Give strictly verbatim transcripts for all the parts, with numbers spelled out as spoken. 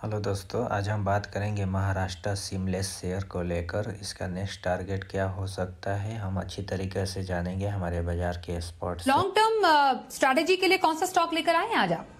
Hello दोस्तों, आज हम बात करेंगे महाराष्ट्र सीमलेस शेयर को लेकर। इसका नेक्स्ट टारगेट क्या हो सकता है, हम अच्छी तरीके से जानेंगे हमारे बाजार के एक्सपर्ट से। लॉन्ग टर्म स्ट्रैटेजी के लिए कौन सा स्टॉक लेकर आए हैं आज आप?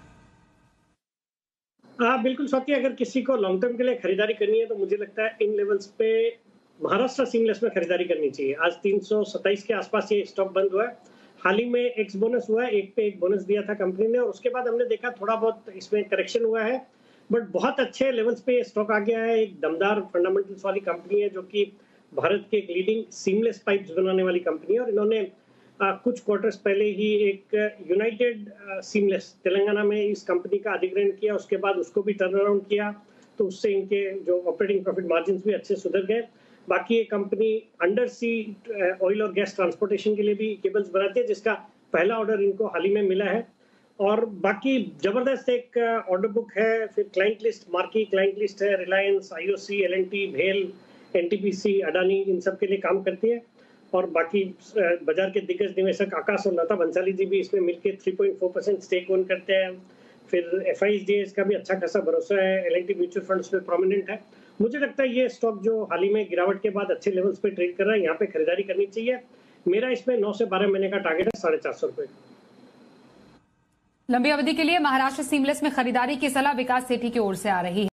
हाँ, बिल्कुल स्वाति, अगर किसी को लॉन्ग टर्म के लिए खरीदारी करनी है तो मुझे लगता है इन लेवल्स पे महाराष्ट्र सीमलेस में खरीदारी करनी चाहिए। आज तीन सौ सत्ताईस के आसपास ये स्टॉक बंद हुआ है। हाल ही में एक्स बोनस हुआ है, एक पे एक बोनस दिया था कंपनी ने, और उसके बाद हमने देखा थोड़ा बहुत इसमें करेक्शन हुआ है, बट बहुत अच्छे लेवल्स पे ये स्टॉक आ गया है। एक दमदार फंडामेंटल्स वाली कंपनी है जो कि भारत के एक लीडिंग सीमलेस पाइप्स बनाने वाली कंपनी है, और इन्होंने आ, कुछ क्वार्टर्स पहले ही एक यूनाइटेड सीमलेस तेलंगाना में इस कंपनी का अधिग्रहण किया, उसके बाद उसको भी टर्न अराउंड किया, तो उससे इनके जो ऑपरेटिंग प्रॉफिट मार्जिन भी अच्छे सुधर गए। बाकी ये कंपनी अंडर सी ऑयल और गैस ट्रांसपोर्टेशन के लिए भी केबल्स बनाती है, जिसका पहला ऑर्डर इनको हाल ही में मिला है। और बाकी जबरदस्त एक ऑर्डर बुक है। फिर client list, marquee client list है, रिलायंस, आईओसी, एलएनटी, भेल, एनटीपीसी, अडानी, इन सब के लिए काम करती है। और बाकी बाजार के दिग्गज निवेशक आकाश और लता भंसाली जी भी इसमें मिलकर तीन पॉइंट चार परसेंट स्टेक ओन करते हैं। फिर एफआईडीएस का भी अच्छा खासा भरोसा है, एलएनटी म्यूचुअल फंड्स में प्रोमिनेंट है। मुझे लगता है ये स्टॉक जो हाल ही में गिरावट के बाद अच्छे लेवल्स पे ट्रेड कर रहा है, यहाँ पे खरीदारी करनी चाहिए। मेरा इसमें नौ से बारह महीने का टारगेट है साढ़े चार सौ रुपए। लंबी अवधि के लिए महाराष्ट्र सीमलेस में खरीदारी की सलाह विकास सेठी की ओर से आ रही है।